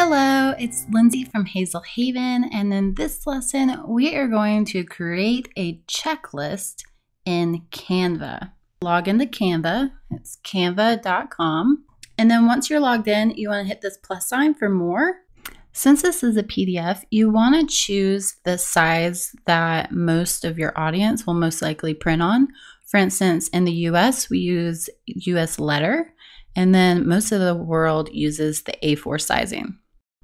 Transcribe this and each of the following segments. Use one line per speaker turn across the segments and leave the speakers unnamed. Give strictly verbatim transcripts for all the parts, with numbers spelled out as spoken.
Hello, it's Lindsay from Hazel Haven, and in this lesson, we are going to create a checklist in Canva. Log into Canva, it's canva dot com, and then once you're logged in, you want to hit this plus sign for more. Since this is a P D F, you want to choose the size that most of your audience will most likely print on. For instance, in the U S, we use U S letter, and then most of the world uses the A four sizing.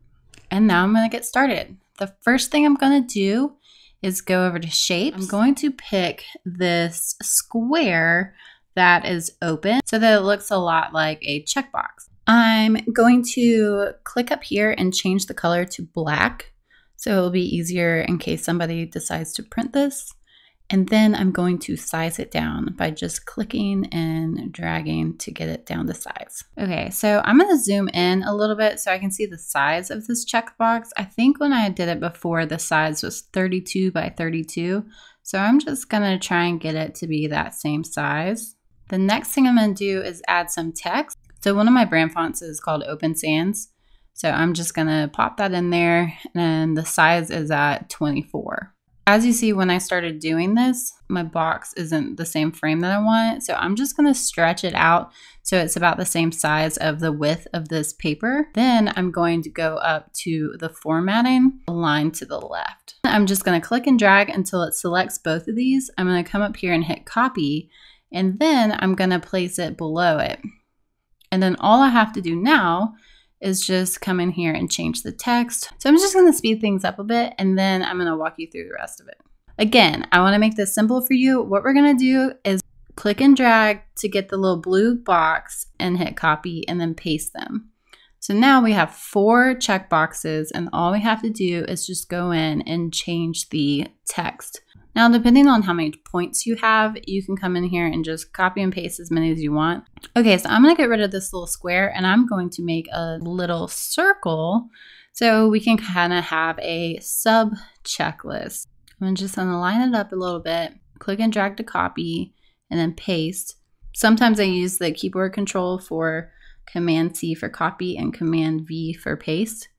And now I'm going to get started. The first thing I'm going to do is go over to shapes. I'm going to pick this square that is open so that it looks a lot like a checkbox. I'm going to click up here and change the color to black so it'll be easier in case somebody decides to print this. And then I'm going to size it down by just clicking and dragging to get it down to size. Okay, so I'm going to zoom in a little bit so I can see the size of this checkbox. I think when I did it before, the size was thirty-two by thirty-two. So I'm just going to try and get it to be that same size. The next thing I'm going to do is add some text. So one of my brand fonts is called Open Sans. So I'm just going to pop that in there, and the size is at twenty-four. As you see, when I started doing this, my box isn't the same frame that I want. So I'm just going to stretch it out so it's about the same size of the width of this paper. Then I'm going to go up to the formatting, line to the left. I'm just going to click and drag until it selects both of these. I'm going to come up here and hit copy, and then I'm going to place it below it. And then all I have to do now is just come in here and change the text. So I'm just going to speed things up a bit, and then I'm going to walk you through the rest of it. Again, I want to make this simple for you. What we're going to do is click and drag to get the little blue box and hit copy and then paste them. So now we have four check boxes, and all we have to do is just go in and change the text. Now, depending on how many points you have, you can come in here and just copy and paste as many as you want. Okay, so I'm going to get rid of this little square, and I'm going to make a little circle so we can kind of have a sub checklist. I'm just going to line it up a little bit, click and drag to copy, and then paste. Sometimes I use the keyboard control for Command C for copy and Command V for paste.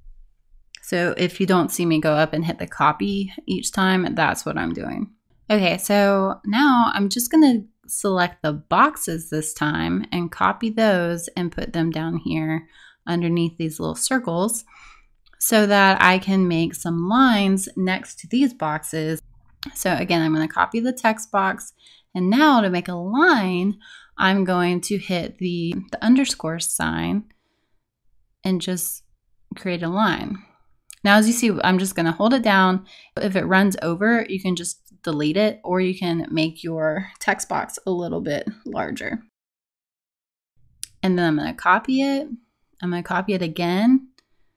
So if you don't see me go up and hit the copy each time, that's what I'm doing. Okay, so now I'm just going to select the boxes this time and copy those and put them down here underneath these little circles so that I can make some lines next to these boxes. So again, I'm going to copy the text box, and now to make a line, I'm going to hit the, the underscore sign and just create a line. Now, as you see, I'm just going to hold it down. If it runs over, you can just delete it, or you can make your text box a little bit larger. And then I'm going to copy it. I'm going to copy it again.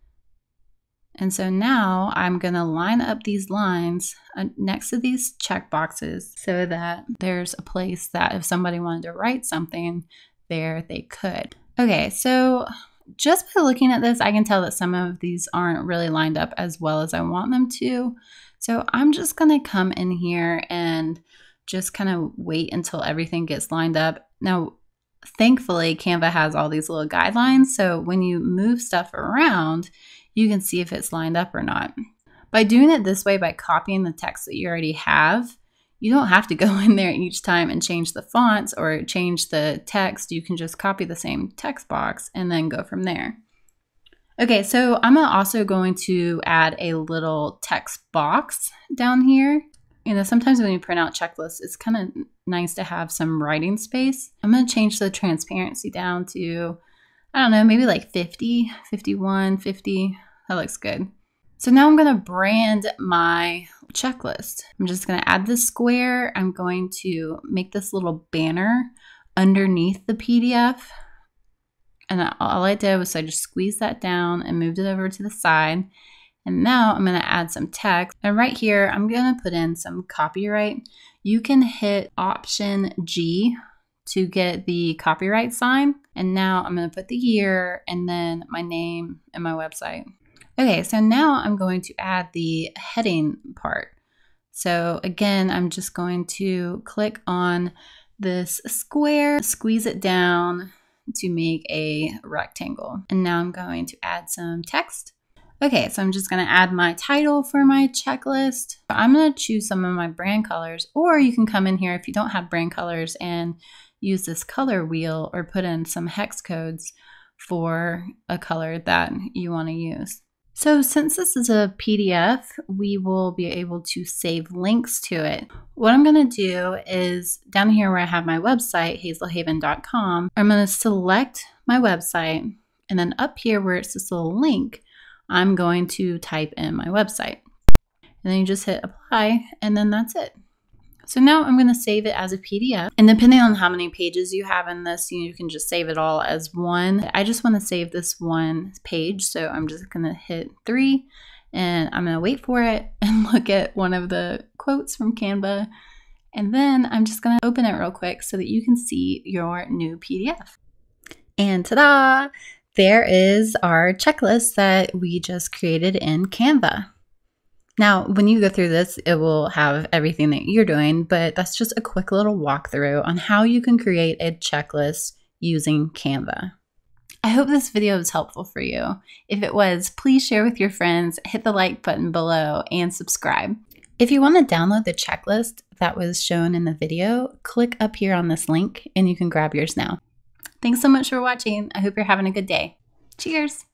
And so now I'm going to line up these lines next to these check boxes so that there's a place that if somebody wanted to write something there, they could. Okay, so just by looking at this, I can tell that some of these aren't really lined up as well as I want them to. So I'm just going to come in here and just kind of wait until everything gets lined up. Now, thankfully, Canva has all these little guidelines. So when you move stuff around, you can see if it's lined up or not. By doing it this way, by copying the text that you already have, you don't have to go in there each time and change the fonts or change the text. You can just copy the same text box and then go from there. Okay, so I'm also going to add a little text box down here. You know, sometimes when you print out checklists, it's kind of nice to have some writing space. I'm going to change the transparency down to, I don't know, maybe like fifty, fifty-one, fifty. That looks good. So now I'm going to brand my checklist. I'm just going to add this square. I'm going to make this little banner underneath the P D F. And all I did was I just squeezed that down and moved it over to the side. And now I'm going to add some text. And right here, I'm going to put in some copyright. You can hit Option G to get the copyright sign. And now I'm going to put the year and then my name and my website. Okay, so now I'm going to add the heading part. So again, I'm just going to click on this square, squeeze it down, to make a rectangle. And now I'm going to add some text. Okay, so I'm just going to add my title for my checklist. I'm going to choose some of my brand colors, or you can come in here if you don't have brand colors and use this color wheel or put in some hex codes for a color that you want to use. So since this is a P D F, we will be able to save links to it. What I'm going to do is down here where I have my website, hazel haven dot com, I'm going to select my website, and then up here where it's this little link, I'm going to type in my website. And then you just hit apply, and then that's it. So now I'm going to save it as a P D F, and depending on how many pages you have in this, you can just save it all as one. I just want to save this one page, so I'm just going to hit three, and I'm going to wait for it and look at one of the quotes from Canva, and then I'm just going to open it real quick so that you can see your new P D F. And ta-da! There is our checklist that we just created in Canva. Now, when you go through this, it will have everything that you're doing, but that's just a quick little walkthrough on how you can create a checklist using Canva. I hope this video was helpful for you. If it was, please share with your friends, hit the like button below, and subscribe. If you want to download the checklist that was shown in the video, click up here on this link and you can grab yours now. Thanks so much for watching. I hope you're having a good day. Cheers!